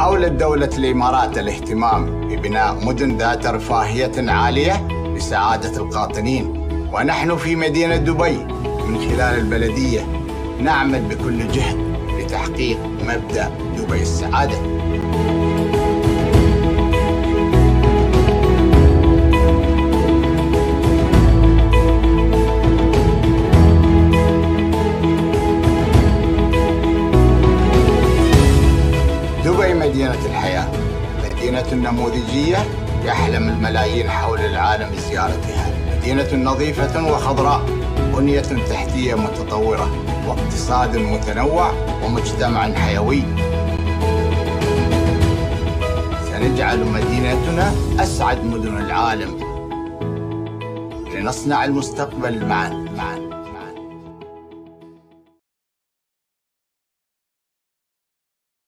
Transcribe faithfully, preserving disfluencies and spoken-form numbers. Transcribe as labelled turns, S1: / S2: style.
S1: أولت دولة الإمارات الاهتمام ببناء مدن ذات رفاهية عالية لسعادة القاطنين، ونحن في مدينة دبي من خلال البلدية نعمل بكل جهد لتحقيق مبدأ دبي السعادة. دبي مدينة الحياة، مدينة نموذجية يحلم الملايين حول العالم بزيارتها، مدينة نظيفة وخضراء، بنية تحتية متطورة، واقتصاد متنوع، ومجتمع حيوي. سنجعل مدينتنا أسعد مدن العالم لنصنع المستقبل معا.